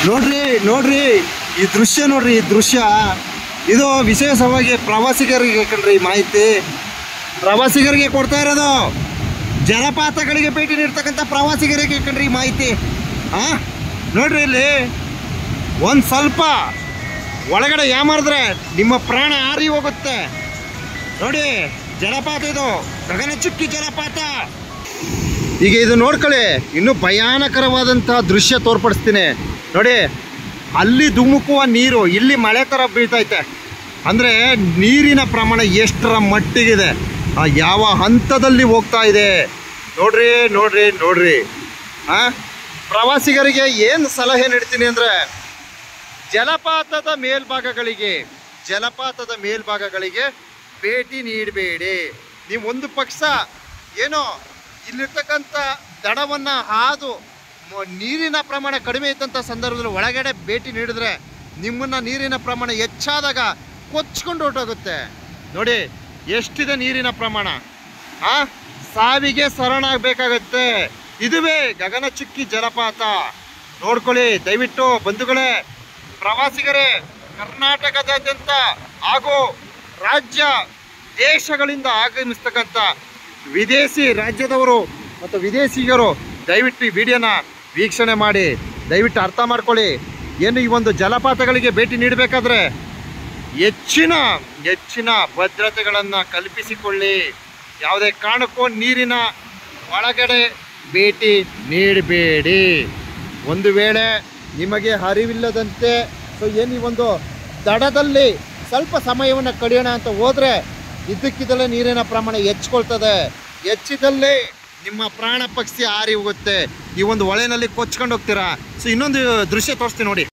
ನೋಡ್ರಿ ನೋಡ್ರಿ ಈ ದೃಶ್ಯ ನೋಡ್ರಿ, ಈ ದೃಶ್ಯ ಇದು ವಿಶೇಷವಾಗಿ ಪ್ರವಾಸಿಗರಿಗೆ ಕಣ್ರಿ ಮಾಹಿತಿ. ಪ್ರವಾಸಿಗರಿಗೆ ಕೊಡ್ತಾ ಇರೋದು, ಜಲಪಾತಗಳಿಗೆ ಭೇಟಿ ನೀಡ್ತಕ್ಕಂಥ ಪ್ರವಾಸಿಗರಿಗೆ ಕಣ್ರಿ ಮಾಹಿತಿ. ನೋಡ್ರಿ ಇಲ್ಲಿ ಒಂದು ಸ್ವಲ್ಪ ಒಳಗಡೆ ಯಾಮಾರಿದ್ರೆ ನಿಮ್ಮ ಪ್ರಾಣ ಹಾರಿ ಹೋಗುತ್ತೆ. ನೋಡಿ ಜಲಪಾತ, ಇದು ಗಗನಚುಕ್ಕಿ ಜಲಪಾತ. ಈಗ ಇದು ನೋಡ್ಕೊಳ್ಳಿ, ಇನ್ನೂ ಭಯಾನಕರವಾದಂತಹ ದೃಶ್ಯ ತೋರ್ಪಡಿಸ್ತೀನಿ ನೋಡಿ. ಅಲ್ಲಿ ಧುಮುಕುವ ನೀರು ಇಲ್ಲಿ ಮಳೆ ಥರ ಬೀಳ್ತೈತೆ. ಅಂದರೆ ನೀರಿನ ಪ್ರಮಾಣ ಎಷ್ಟರ ಮಟ್ಟಿಗಿದೆ, ಯಾವ ಹಂತದಲ್ಲಿ ಹೋಗ್ತಾ ಇದೆ ನೋಡ್ರಿ ನೋಡ್ರಿ ನೋಡ್ರಿ. ಪ್ರವಾಸಿಗರಿಗೆ ಏನು ಸಲಹೆ ನೀಡ್ತೀನಿ ಅಂದರೆ, ಜಲಪಾತದ ಮೇಲ್ಭಾಗಗಳಿಗೆ ಭೇಟಿ ನೀಡಬೇಡಿ. ನೀವು ಒಂದು ಪಕ್ಷ ಏನೋ ಇಲ್ಲಿರ್ತಕ್ಕಂಥ ದಡವನ್ನು ಹಾದು ನೀರಿನ ಪ್ರಮಾಣ ಕಡಿಮೆ ಇದ್ದಂಥ ಸಂದರ್ಭದಲ್ಲಿ ಒಳಗಡೆ ಭೇಟಿ ನೀಡಿದ್ರೆ ನಿಮ್ಮನ್ನು ನೀರಿನ ಪ್ರಮಾಣ ಹೆಚ್ಚಾದಾಗ ಕೊಚ್ಕೊಂಡು ಹೊರಟೋಗುತ್ತೆ. ನೋಡಿ ಎಷ್ಟಿದೆ ನೀರಿನ ಪ್ರಮಾಣ, ಸಾವಿಗೆ ಶರಣಾಗಬೇಕಾಗತ್ತೆ. ಇದುವೇ ಗಗನಚುಕ್ಕಿ ಜಲಪಾತ. ನೋಡ್ಕೊಳ್ಳಿ ದಯವಿಟ್ಟು ಬಂಧುಗಳೇ, ಪ್ರವಾಸಿಗರೇ, ಕರ್ನಾಟಕದಾದ್ಯಂತ ಹಾಗೂ ರಾಜ್ಯ ದೇಶಗಳಿಂದ ಆಗಮಿಸ್ತಕ್ಕಂಥ ವಿದೇಶಿ ರಾಜ್ಯದವರು ಮತ್ತು ವಿದೇಶಿಗರು ದಯವಿಟ್ಟು ಈ ವಿಡಿಯೋನ ವೀಕ್ಷಣೆ ಮಾಡಿ ದಯವಿಟ್ಟು ಅರ್ಥ ಮಾಡ್ಕೊಳ್ಳಿ. ಏನು ಈ ಒಂದು ಜಲಪಾತಗಳಿಗೆ ಭೇಟಿ ನೀಡಬೇಕಾದ್ರೆ ಹೆಚ್ಚಿನ ಭದ್ರತೆಗಳನ್ನು ಕಲ್ಪಿಸಿಕೊಳ್ಳಿ. ಯಾವುದೇ ಕಾರಣಕ್ಕೂ ನೀರಿನ ಒಳಗಡೆ ಭೇಟಿ ನೀಡಬೇಡಿ. ಒಂದು ವೇಳೆ ನಿಮಗೆ ಅರಿವಿಲ್ಲದಂತೆ ಏನು ಈ ಒಂದು ದಡದಲ್ಲಿ ಸ್ವಲ್ಪ ಸಮಯವನ್ನು ಕಳೆಯೋಣ ಅಂತ ಹೋದರೆ ಇದ್ದಕ್ಕಿದ್ದಲ್ಲೇ ನೀರಿನ ಪ್ರಮಾಣ ಹೆಚ್ಚಿಕೊಳ್ತದೆ. ಹೆಚ್ಚಿದಲ್ಲಿ ನಿಮ್ಮ ಪ್ರಾಣ ಪಕ್ಷಿ ಹಾರಿ ಹೋಗುತ್ತೆ. ಈ ಒಂದು ಹೊಳೆನಲ್ಲಿ ಕೊಚ್ಕೊಂಡು ಹೋಗ್ತೀರಾ. ಇನ್ನೊಂದು ದೃಶ್ಯ ತೋರಿಸ್ತೀನಿ ನೋಡಿ.